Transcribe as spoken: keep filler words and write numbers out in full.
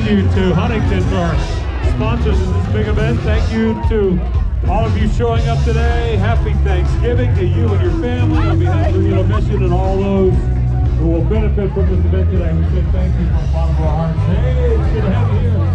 you to Huntington for sponsors of this big event. Thank you to all of you showing up today. Happy Thanksgiving to you and your family. On behalf of the Little Mission and all those who will benefit from this event today, we say thank you from the bottom of our hearts. Hey, it's good to have you here.